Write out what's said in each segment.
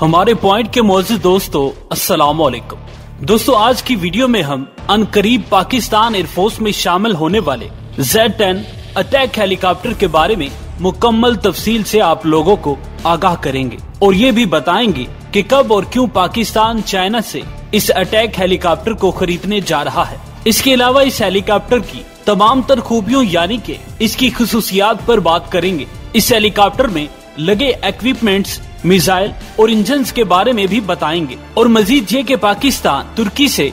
हमारे पॉइंट के मौजूद दोस्तों अस्सलाम वालेकुम। दोस्तों आज की वीडियो में हम अनकरीब पाकिस्तान एयरफोर्स में शामिल होने वाले Z-10 अटैक हेलीकॉप्टर के बारे में मुकम्मल तफसील से आप लोगों को आगाह करेंगे और ये भी बताएंगे कि कब और क्यों पाकिस्तान चाइना से इस अटैक हेलीकॉप्टर को खरीदने जा रहा है। इसके अलावा इस हेलीकॉप्टर की तमाम तर खूबियों यानी कि इसकी खुसूसियात पर बात करेंगे। इस हेलीकॉप्टर में लगे इक्विपमेंट्स, मिसाइल और इंजन्स के बारे में भी बताएंगे और मजीद ये कि पाकिस्तान तुर्की से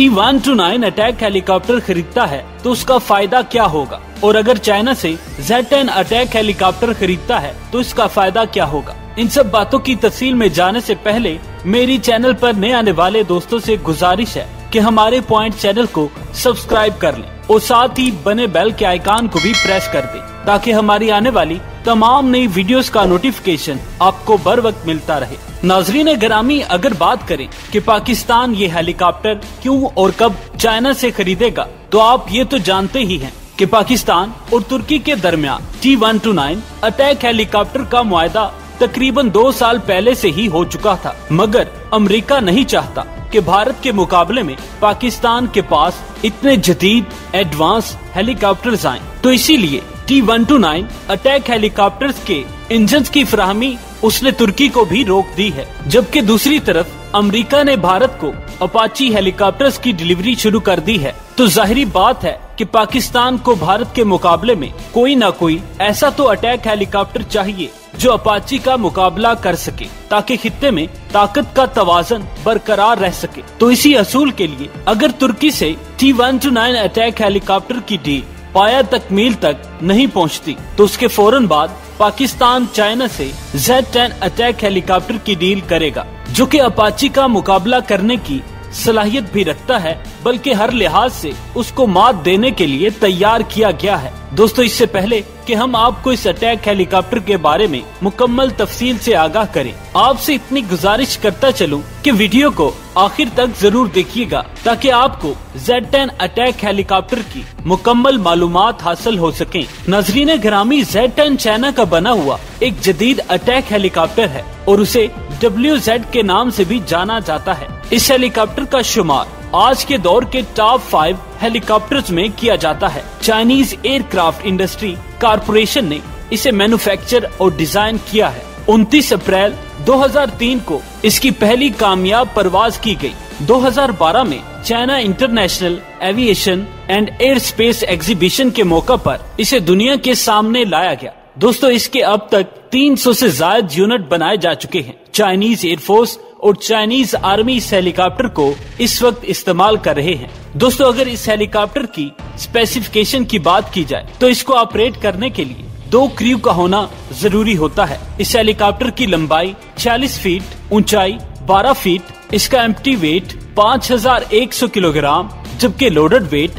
T-129 अटैक हेलीकॉप्टर खरीदता है तो उसका फायदा क्या होगा, और अगर चाइना से Z-10 अटैक हेलीकॉप्टर खरीदता है तो इसका फायदा क्या होगा। इन सब बातों की तफसील में जाने से पहले मेरी चैनल पर नए आने वाले दोस्तों से गुजारिश है कि हमारे पॉइंट चैनल को सब्सक्राइब कर लें और साथ ही बने बेल के आइकॉन को भी प्रेस कर दें ताकि हमारी आने वाली तमाम नई वीडियोस का नोटिफिकेशन आपको बर वक्त मिलता रहे। नाजरीन गिरामी, अगर बात करें कि पाकिस्तान ये हेलीकॉप्टर क्यों और कब चाइना से खरीदेगा, तो आप ये तो जानते ही हैं कि पाकिस्तान और तुर्की के दरमियान T-129 अटैक हेलीकॉप्टर का मुआहदा तकरीबन 2 साल पहले से ही हो चुका था, मगर अमेरिका नहीं चाहता कि भारत के मुकाबले में पाकिस्तान के पास इतने जदीद एडवांस हेलीकॉप्टर्स आएं, तो इसीलिए T-129 अटैक हेलीकॉप्टर्स के इंजन्स की फराहमी उसने तुर्की को भी रोक दी है। जबकि दूसरी तरफ अमेरिका ने भारत को अपाची हेलीकॉप्टर्स की डिलीवरी शुरू कर दी है, तो जाहिरी बात है कि पाकिस्तान को भारत के मुकाबले में कोई न कोई ऐसा तो अटैक हेलीकॉप्टर चाहिए जो अपाची का मुकाबला कर सके ताकि खित्ते में ताकत का तवाज़न बरकरार रह सके। तो इसी असूल के लिए अगर तुर्की से T-129 अटैक हेलीकॉप्टर की डील पाया तकमील तक नहीं पहुंचती, तो उसके फौरन बाद पाकिस्तान चाइना से Z-10 अटैक हेलीकॉप्टर की डील करेगा, जो कि अपाची का मुकाबला करने की सलाहियत भी रखता है, बल्कि हर लिहाज से उसको मात देने के लिए तैयार किया गया है। दोस्तों इससे पहले कि हम आपको इस अटैक हेलीकॉप्टर के बारे में मुकम्मल तफसील से आगाह करें, आपसे इतनी गुजारिश करता चलूं कि वीडियो को आखिर तक जरूर देखिएगा ताकि आपको Z-10 अटैक हेलीकॉप्टर की मुकम्मल मालूमात हासिल हो सके। नाजरीन गिरामी, Z-10 चाइना का बना हुआ एक जदीद अटैक हेलीकॉप्टर है और उसे WZ के नाम से भी जाना जाता है। इस हेलीकॉप्टर का शुमार आज के दौर के टॉप 5 हेलीकॉप्टर्स में किया जाता है। चाइनीज एयरक्राफ्ट इंडस्ट्री कारपोरेशन ने इसे मैन्युफैक्चर और डिजाइन किया है। 29 अप्रैल 2003 को इसकी पहली कामयाब परवाज की गई। 2012 में China international aviation and aerospace exhibition के मौका पर इसे दुनिया के सामने लाया गया। दोस्तों इसके अब तक 300 से ज्यादा यूनिट बनाए जा चुके हैं। चाइनीज एयरफोर्स और चाइनीज आर्मी इस हेलीकॉप्टर को इस वक्त इस्तेमाल कर रहे हैं। दोस्तों अगर इस हेलीकॉप्टर की स्पेसिफिकेशन की बात की जाए तो इसको ऑपरेट करने के लिए 2 क्रू का होना जरूरी होता है। इस हेलीकॉप्टर की लंबाई 46 फीट, ऊंचाई 12 फीट, इसका एम्प्टी वेट 5100 किलोग्राम, जबकि लोडेड वेट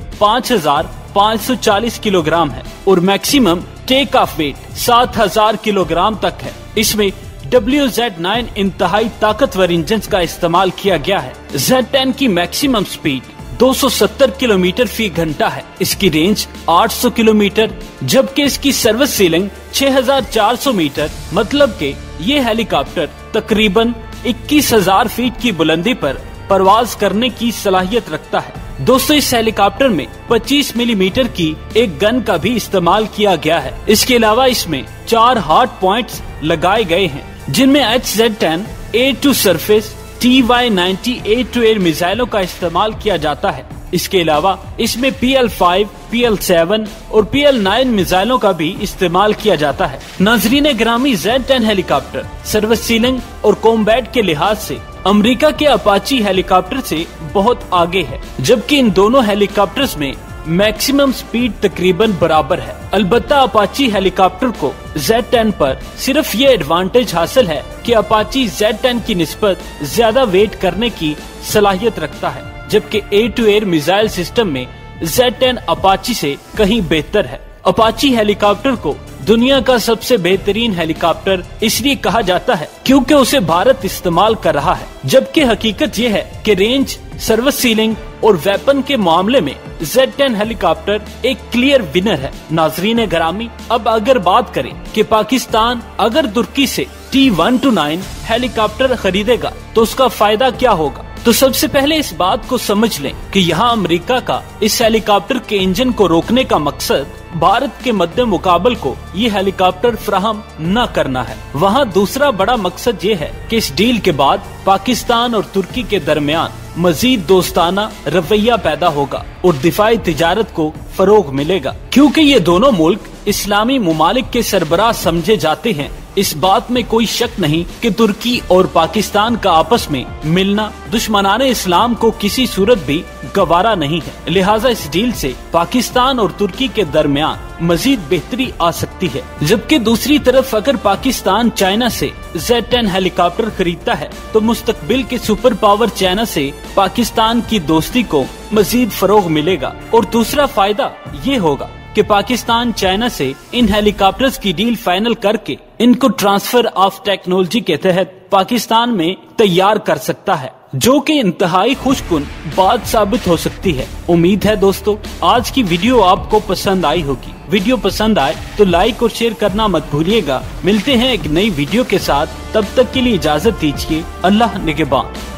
5540 किलोग्राम है और maximum take off weight 7000 kilogram तक है। इसमें WZ-9 इंतहाई ताकतवर इंजन का इस्तेमाल किया गया है। Z-10 की मैक्सिमम स्पीड 270 किलोमीटर फी घंटा है। इसकी रेंज 800 किलोमीटर, जबकि इसकी सर्विस सीलिंग 6400 मीटर, मतलब के ये हेलीकॉप्टर तकरीबन 21000 फीट की बुलंदी पर परवाज करने की सलाहियत रखता है। दोस्तों इस हेलीकॉप्टर में 25 मिलीमीटर की एक गन का भी इस्तेमाल किया गया है। इसके अलावा इसमें 4 हार्ड पॉइंट्स लगाए गए हैं, जिनमें HZ-10 air to surface, TY-90 air to air मिसाइलों का इस्तेमाल किया जाता है। इसके अलावा इसमें PL-5, PL-7 और PL-9 मिसाइलों का भी इस्तेमाल किया जाता है। नाजरीन गिरामी, Z-10 हेलीकॉप्टर सर्विस सीलिंग और कॉम्बैट के लिहाज से अमेरिका के अपाची हेलीकॉप्टर से बहुत आगे है, जबकि इन दोनों हेलीकॉप्टर्स में मैक्सिमम स्पीड तकरीबन बराबर है। अलबत्ता अपाची हेलीकॉप्टर को Z-10 पर सिर्फ ये एडवांटेज हासिल है कि अपाची Z-10 की निस्बत ज्यादा वेट करने की सलाहियत रखता है, जबकि air to air missile system में Z-10 अपाची से कहीं बेहतर है। अपाची हेलीकॉप्टर को दुनिया का सबसे बेहतरीन हेलीकॉप्टर इसलिए कहा जाता है क्योंकि उसे भारत इस्तेमाल कर रहा है, जबकि हकीकत ये है कि रेंज, सर्विस सीलिंग और वेपन के मामले में Z-10 हेलीकॉप्टर एक क्लियर विनर है। नाजरीन ग्रामी, अब अगर बात करें कि पाकिस्तान अगर तुर्की से T-129 हेलीकॉप्टर खरीदेगा तो उसका फायदा क्या होगा, तो सबसे पहले इस बात को समझ लें कि यहाँ अमेरिका का इस हेलीकॉप्टर के इंजन को रोकने का मकसद भारत के मध्य मुकाबल को ये हेलीकॉप्टर फ्राहम न करना है। वहाँ दूसरा बड़ा मकसद ये है कि इस डील के बाद पाकिस्तान और तुर्की के दरमियान मजीद दोस्ताना रवैया पैदा होगा और दिफाई तिजारत को फरोग मिलेगा, क्योंकि ये दोनों मुल्क इस्लामी मुमालिक के सरबराह समझे जाते हैं। इस बात में कोई शक नहीं कि तुर्की और पाकिस्तान का आपस में मिलना दुश्मनाने इस्लाम को किसी सूरत भी गवारा नहीं है। लिहाजा इस डील से पाकिस्तान और तुर्की के दरमियान मजीद बेहतरी आ सकती है। जबकि दूसरी तरफ अगर पाकिस्तान चाइना से Z-10 हेलीकॉप्टर खरीदता है तो मुस्तकबिल के सुपर पावर चाइना से पाकिस्तान की दोस्ती को मजीद फरोग मिलेगा। और दूसरा फायदा ये होगा कि पाकिस्तान चाइना से इन हेलीकॉप्टर्स की डील फाइनल करके इनको ट्रांसफर ऑफ टेक्नोलॉजी के तहत पाकिस्तान में तैयार कर सकता है, जो कि इंतहाई खुशकुन बात साबित हो सकती है। उम्मीद है दोस्तों आज की वीडियो आपको पसंद आई होगी। वीडियो पसंद आए तो लाइक और शेयर करना मत भूलिएगा। मिलते हैं एक नई वीडियो के साथ, तब तक के लिए इजाजत दीजिए। अल्लाह निगहबान।